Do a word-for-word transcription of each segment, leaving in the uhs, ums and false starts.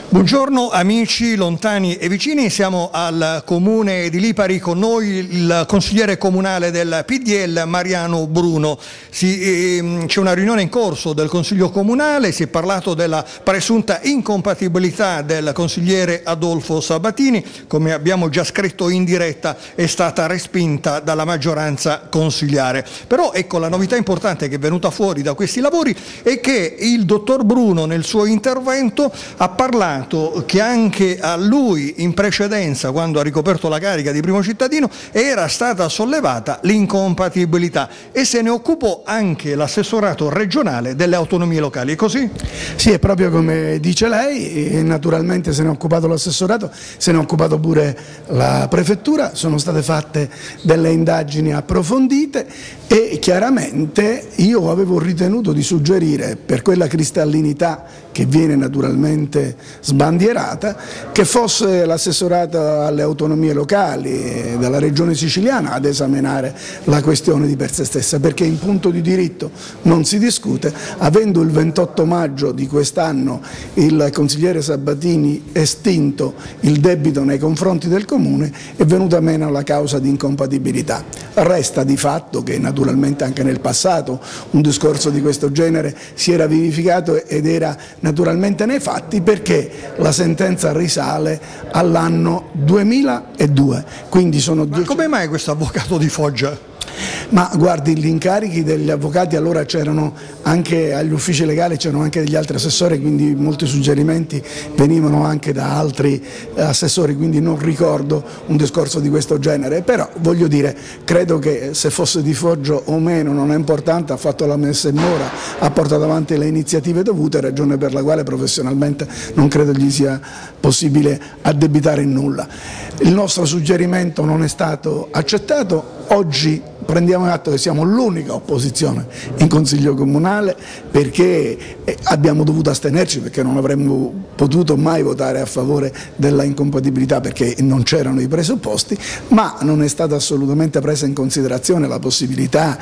Buongiorno amici lontani e vicini, siamo al comune di Lipari, con noi il consigliere comunale del P D L Mariano Bruno. Si, eh, c'è una riunione in corso del consiglio comunale, si è parlato della presunta incompatibilità del consigliere Adolfo Sabatini, come abbiamo già scritto in diretta è stata respinta dalla maggioranza consigliare. Però ecco, la novità importante che è venuta fuori da questi lavori è che il dottor Bruno nel suo intervento ha parlato che anche a lui in precedenza, quando ha ricoperto la carica di primo cittadino, era stata sollevata l'incompatibilità e se ne occupò anche l'assessorato regionale delle autonomie locali. È così? Sì, è proprio come dice lei, e naturalmente se ne è occupato l'assessorato, se ne è occupato pure la prefettura, sono state fatte delle indagini approfondite e chiaramente io avevo ritenuto di suggerire, per quella cristallinità che viene naturalmente sbandierata, che fosse l'assessorato alle autonomie locali della regione siciliana ad esaminare la questione di per sé stessa, perché in punto di diritto non si discute, avendo il ventotto maggio di quest'anno il consigliere Sabatini estinto il debito nei confronti del comune, è venuta meno la causa di incompatibilità. Resta di fatto che naturalmente anche nel passato un discorso di questo genere si era vivificato ed era naturalmente nei fatti, perché la sentenza risale all'anno duemiladue. Quindi sono Ma come mai questo avvocato di Foggia? Ma guardi, gli incarichi degli avvocati allora c'erano anche agli uffici legali, c'erano anche degli altri assessori, quindi molti suggerimenti venivano anche da altri assessori, quindi non ricordo un discorso di questo genere, però voglio dire, credo che se fosse di Foggio o meno non è importante, ha fatto la messa in mora, ha portato avanti le iniziative dovute, ragione per la quale professionalmente non credo gli sia possibile addebitare in nulla. Il nostro suggerimento non è stato accettato, oggi prendiamo atto che siamo l'unica opposizione in Consiglio Comunale, perché abbiamo dovuto astenerci, perché non avremmo potuto mai votare a favore della incompatibilità perché non c'erano i presupposti, ma non è stata assolutamente presa in considerazione la possibilità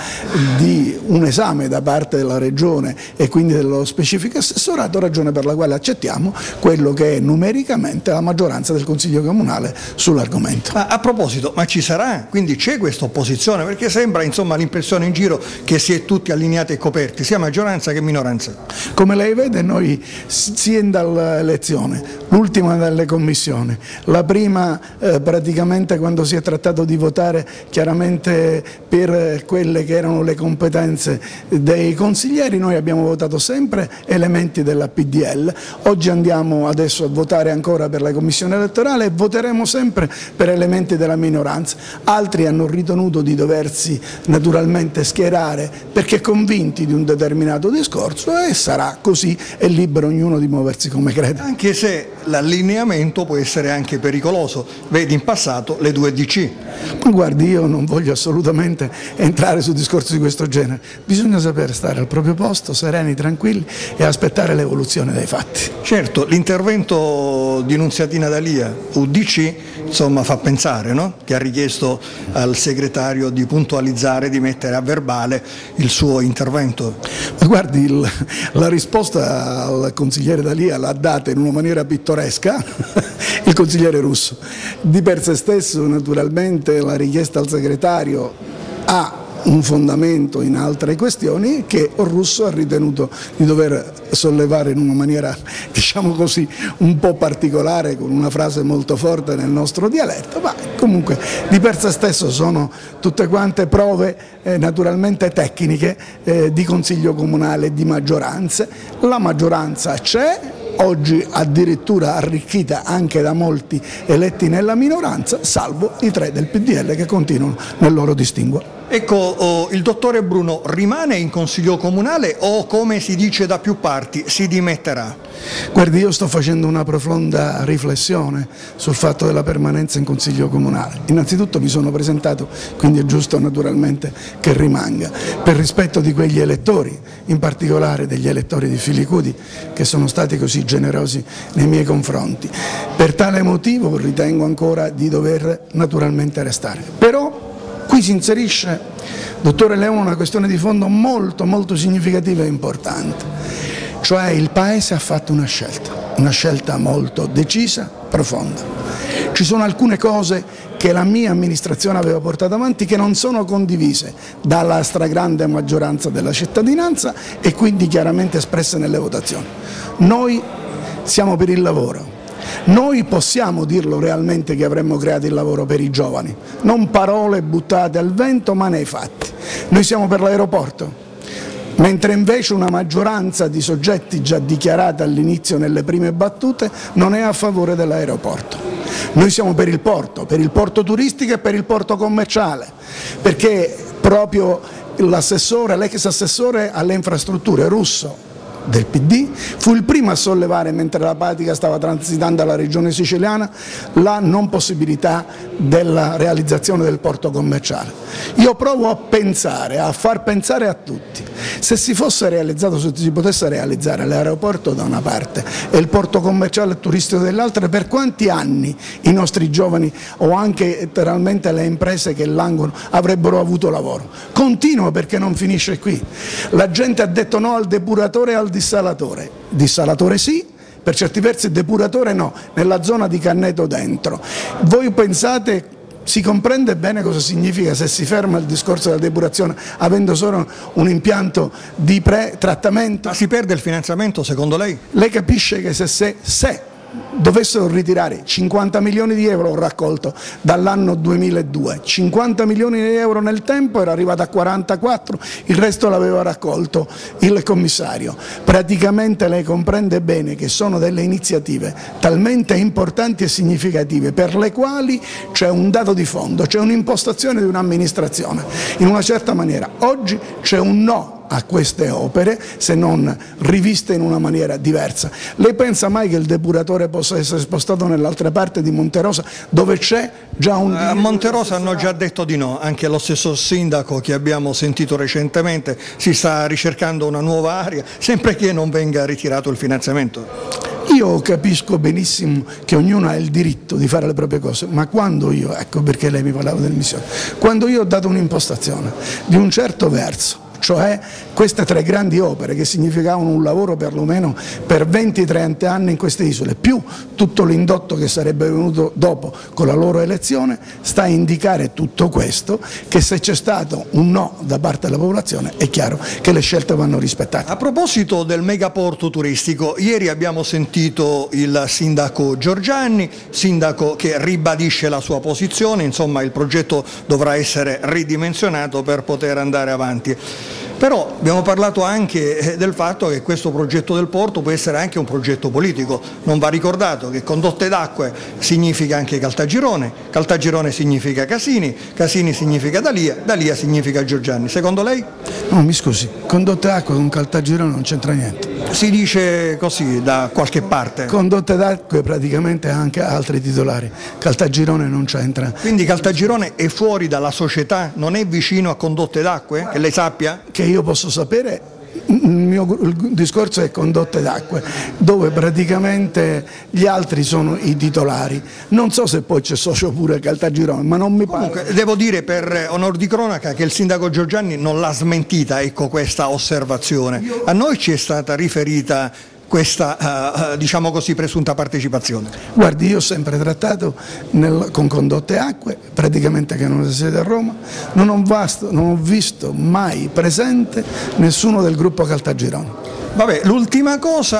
di un esame da parte della Regione e quindi dello specifico assessorato, ragione per la quale accettiamo quello che è numericamente la maggioranza del Consiglio Comunale sull'argomento. Ma a proposito, ma ci sarà? Quindi c'è questa opposizione? Perché sembra insomma l'impressione in giro che si è tutti allineati e coperti, sia maggioranza che minoranza. Come lei vede, noi sin dall'elezione, l'ultima delle commissioni, la prima eh, praticamente quando si è trattato di votare chiaramente per quelle che erano le competenze dei consiglieri, noi abbiamo votato sempre elementi della P D L, oggi andiamo adesso a votare ancora per la commissione elettorale e voteremo sempre per elementi della minoranza. Altri hanno ritenuto di doversi naturalmente schierare perché convinti di un determinato discorso e sarà così, è libero ognuno di muoversi come crede. Anche se l'allineamento può essere anche pericoloso, vedi in passato le due D C. Ma guardi, io non voglio assolutamente entrare su discorsi di questo genere, bisogna sapere stare al proprio posto, sereni, tranquilli e aspettare l'evoluzione dei fatti. Certo, l'intervento di Nunziatina D'Alia, U D C, insomma fa pensare, no? Che ha richiesto al segretario di puntualizzare, di mettere a verbale il suo intervento. Ma guardi, il, la risposta al consigliere D'Alia l'ha data in una maniera pittoresca il consigliere Russo. Di per sé stesso naturalmente la richiesta al segretario ha un fondamento in altre questioni che Russo ha ritenuto di dover sollevare in una maniera, diciamo così, un po' particolare, con una frase molto forte nel nostro dialetto, ma comunque di per sé stesso sono tutte quante prove eh, naturalmente tecniche eh, di Consiglio Comunale e di maggioranze. La maggioranza c'è, oggi addirittura arricchita anche da molti eletti nella minoranza, salvo i tre del P D L che continuano nel loro distinguo. Ecco, oh, il dottore Bruno rimane in Consiglio Comunale o, come si dice da più parti, si dimetterà? Guardi, io sto facendo una profonda riflessione sul fatto della permanenza in Consiglio Comunale. Innanzitutto mi sono presentato, quindi è giusto naturalmente che rimanga, per rispetto di quegli elettori, in particolare degli elettori di Filicudi, che sono stati così generosi nei miei confronti. Per tale motivo ritengo ancora di dover naturalmente restare. Però qui si inserisce, dottore Leone, una questione di fondo molto molto significativa e importante, cioè il Paese ha fatto una scelta. una scelta molto decisa, profonda. Ci sono alcune cose che la mia amministrazione aveva portato avanti che non sono condivise dalla stragrande maggioranza della cittadinanza e quindi chiaramente espresse nelle votazioni. Noi siamo per il lavoro. Noi possiamo dirlo realmente che avremmo creato il lavoro per i giovani, non parole buttate al vento ma nei fatti. Noi siamo per l'aeroporto, mentre invece una maggioranza di soggetti già dichiarata all'inizio nelle prime battute non è a favore dell'aeroporto. Noi siamo per il porto, per il porto turistico e per il porto commerciale, perché proprio l'assessore, l'ex assessore alle infrastrutture Russo del P D fu il primo a sollevare, mentre la pratica stava transitando alla regione siciliana, la non possibilità della realizzazione del porto commerciale. Io provo a pensare, a far pensare a tutti, se si fosse realizzato, se si potesse realizzare l'aeroporto da una parte e il porto commerciale e turistico dall'altra, per quanti anni i nostri giovani o anche letteralmente le imprese che languono avrebbero avuto lavoro? Continuo, perché non finisce qui. La gente ha detto no al depuratore e al dissalatore. Dissalatore sì, per certi versi depuratore no, nella zona di Canneto dentro. Voi pensate, si comprende bene cosa significa se si ferma il discorso della depurazione avendo solo un impianto di pre-trattamento? Ma si perde il finanziamento secondo lei? Lei capisce che se, se, se dovessero ritirare cinquanta milioni di euro, ho raccolto dall'anno duemiladue, cinquanta milioni di euro nel tempo, era arrivato a quarantaquattro, il resto l'aveva raccolto il commissario. Praticamente lei comprende bene che sono delle iniziative talmente importanti e significative per le quali c'è un dato di fondo, c'è un'impostazione di un'amministrazione. In una certa maniera oggi c'è un no a queste opere, se non riviste in una maniera diversa. Lei pensa mai che il depuratore possa essere spostato nell'altra parte di Monterosa, dove c'è già un... A Monterosa hanno già detto di no, anche lo stesso sindaco che abbiamo sentito recentemente si sta ricercando una nuova area, sempre che non venga ritirato il finanziamento. Io capisco benissimo che ognuno ha il diritto di fare le proprie cose, ma quando io, ecco perché lei mi parlava delle missioni, quando io ho dato un'impostazione di un certo verso, cioè queste tre grandi opere che significavano un lavoro perlomeno per venti trenta anni in queste isole, più tutto l'indotto che sarebbe venuto dopo con la loro elezione, sta a indicare tutto questo, che se c'è stato un no da parte della popolazione è chiaro che le scelte vanno rispettate. A proposito del megaporto turistico, ieri abbiamo sentito il sindaco Giorgianni, sindaco che ribadisce la sua posizione, insomma il progetto dovrà essere ridimensionato per poter andare avanti. Però abbiamo parlato anche del fatto che questo progetto del porto può essere anche un progetto politico. Non va ricordato che Condotte d'Acque significa anche Caltagirone, Caltagirone significa Casini, Casini significa Dalia, Dalia significa Giorgianni. Secondo lei? No, mi scusi, Condotte d'Acque con Caltagirone non c'entra niente. Si dice così da qualche parte. Condotte d'Acque praticamente ha anche altri titolari, Caltagirone non c'entra. Quindi Caltagirone è fuori dalla società, non è vicino a Condotte d'Acque, che lei sappia? Che io posso sapere, il mio il discorso è Condotte d'Acque, dove praticamente gli altri sono i titolari. Non so se poi c'è socio pure Caltagirone, ma non mi pare. Comunque, devo dire per onor di cronaca che il sindaco Giorgianni non l'ha smentita, ecco, questa osservazione. A noi ci è stata riferita questa uh, diciamo così presunta partecipazione. Guardi, io ho sempre trattato nel, con Condotte Acque, praticamente che non è sede a Roma, non ho, vasto, non ho visto mai presente nessuno del gruppo Caltagirone. Vabbè, l'ultima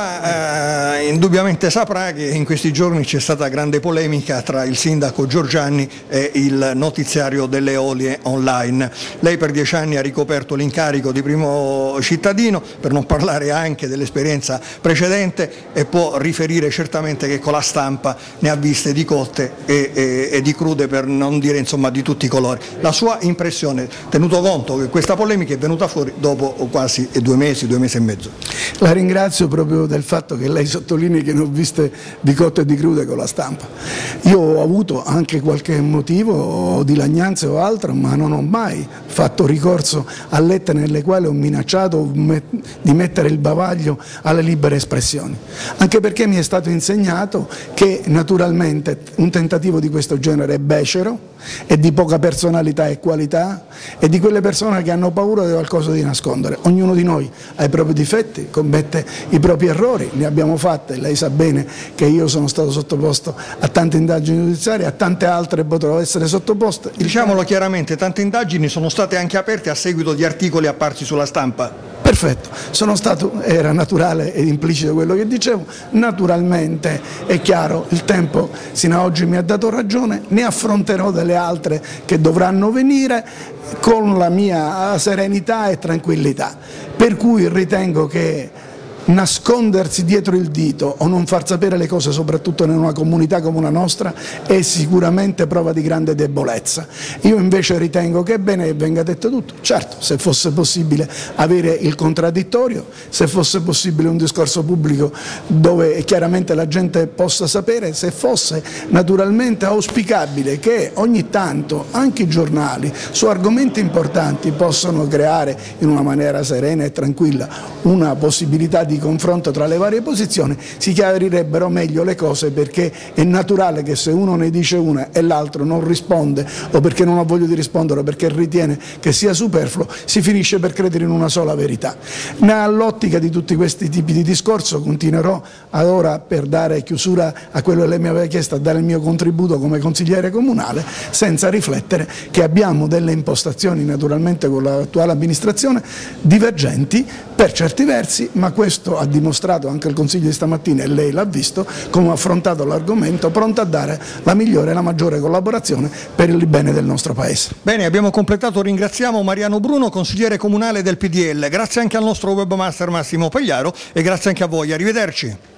cosa, eh, indubbiamente saprà che in questi giorni c'è stata grande polemica tra il sindaco Giorgianni e il notiziario delle Eolie online. Lei per dieci anni ha ricoperto l'incarico di primo cittadino, per non parlare anche dell'esperienza precedente, e può riferire certamente che con la stampa ne ha viste di cotte e, e, e di crude, per non dire insomma di tutti i colori. La sua impressione, tenuto conto che questa polemica è venuta fuori dopo quasi due mesi, due mesi e mezzo? La ringrazio proprio del fatto che lei sottolinei che ne ho viste di cotte e di crude con la stampa. Io ho avuto anche qualche motivo di lagnanze o altro, ma non ho mai fatto ricorso a lettere nelle quali ho minacciato di mettere il bavaglio alle libere espressioni, anche perché mi è stato insegnato che naturalmente un tentativo di questo genere è becero, è di poca personalità e qualità, è di quelle persone che hanno paura di qualcosa di nascondere. Ognuno di noi ha i propri difetti, commette i propri errori, ne abbiamo fatte, lei sa bene che io sono stato sottoposto a tante indagini giudiziarie, a tante altre potrò essere sottoposte. Diciamolo chiaramente, tante indagini sono state anche aperte a seguito di articoli apparsi sulla stampa. Perfetto, sono stato, era naturale ed implicito quello che dicevo, naturalmente è chiaro, il tempo sino ad oggi mi ha dato ragione, ne affronterò delle altre che dovranno venire con la mia serenità e tranquillità, per cui ritengo che nascondersi dietro il dito o non far sapere le cose, soprattutto in una comunità come la nostra, è sicuramente prova di grande debolezza. Io invece ritengo che è bene che venga detto tutto. Certo, se fosse possibile avere il contraddittorio, se fosse possibile un discorso pubblico dove chiaramente la gente possa sapere, se fosse naturalmente auspicabile che ogni tanto anche i giornali su argomenti importanti possano creare in una maniera serena e tranquilla una possibilità di confronto tra le varie posizioni, si chiarirebbero meglio le cose, perché è naturale che se uno ne dice una e l'altro non risponde, o perché non ha voglia di rispondere o perché ritiene che sia superfluo, si finisce per credere in una sola verità. Nell'ottica di tutti questi tipi di discorso continuerò ad ora, per dare chiusura a quello che lei mi aveva chiesto, a dare il mio contributo come consigliere comunale, senza riflettere che abbiamo delle impostazioni naturalmente con l'attuale amministrazione divergenti per certi versi, ma questo ha dimostrato anche il Consiglio di stamattina, e lei l'ha visto, come ha affrontato l'argomento, pronto a dare la migliore e la maggiore collaborazione per il bene del nostro Paese. Bene, abbiamo completato, ringraziamo Mariano Bruno, consigliere comunale del P D L, grazie anche al nostro webmaster Massimo Pagliaro e grazie anche a voi, arrivederci.